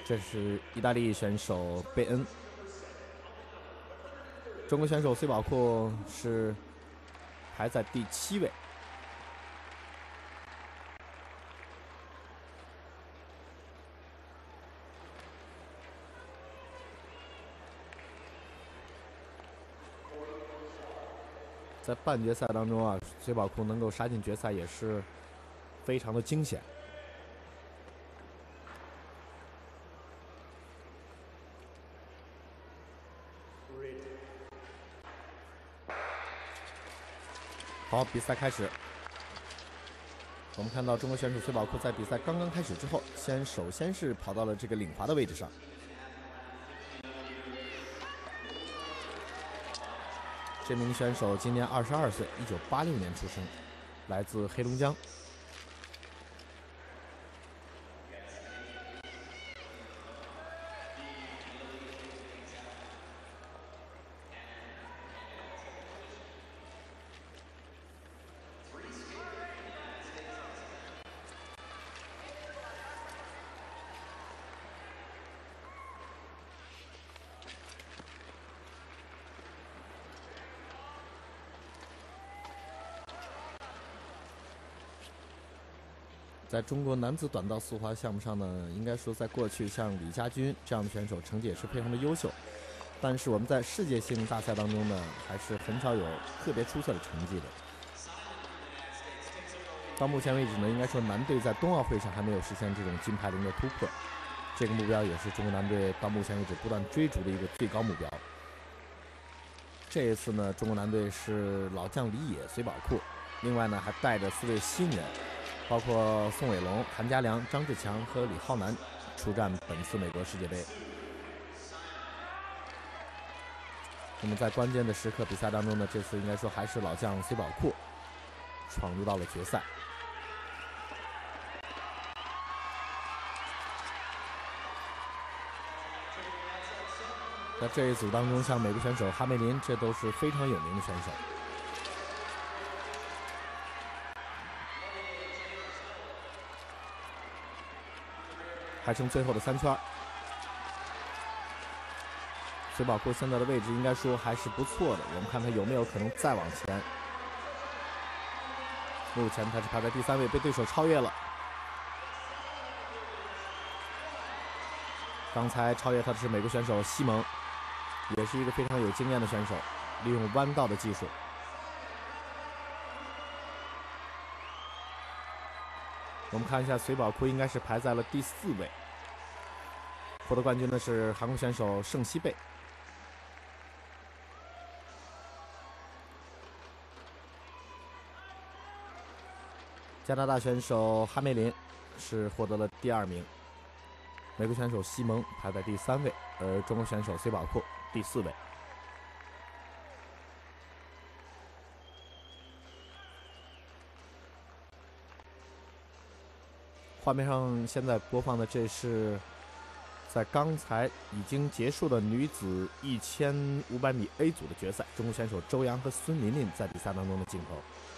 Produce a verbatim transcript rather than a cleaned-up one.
这是意大利选手贝恩。中国选手崔宝库是排在第七位。在半决赛当中啊，崔宝库能够杀进决赛也是非常的惊险。好，比赛开始。我们看到中国选手崔宝库在比赛刚刚开始之后，先首先是跑到了这个领滑的位置上。这名选手今年二十二岁，一九八六年出生，来自黑龙江。在中国男子短道速滑项目上呢，应该说在过去像李佳军这样的选手成绩也是非常的优秀，但是我们在世界性大赛当中呢，还是很少有特别出色的成绩的。到目前为止呢，应该说男队在冬奥会上还没有实现这种金牌零的突破，这个目标也是中国男队到目前为止不断追逐的一个最高目标。这一次呢，中国男队是老将李野、隋宝库，另外呢还带着四位新人，包括宋伟龙、韩家良、张志强和李浩南出战本次美国世界杯。那么在关键的时刻比赛当中呢，这次应该说还是老将隋宝库闯入到了决赛。在这一组当中，像美国选手哈梅林，这都是非常有名的选手。还剩最后的三圈，隋宝库现在的位置应该说还是不错的，我们看他有没有可能再往前。目前他是排在第三位，被对手超越了。刚才超越他的是美国选手西蒙，也是一个非常有经验的选手，利用弯道的技术。我们看一下，隋宝库应该是排在了第四位。获得冠军的是韩国选手盛希贝。加拿大选手哈梅林是获得了第二名。美国选手西蒙排在第三位，而中国选手隋宝库第四位。画面上现在播放的这是在刚才已经结束的女子一千五百米 A 组的决赛，中国选手周洋和孙琳琳在比赛当中的镜头。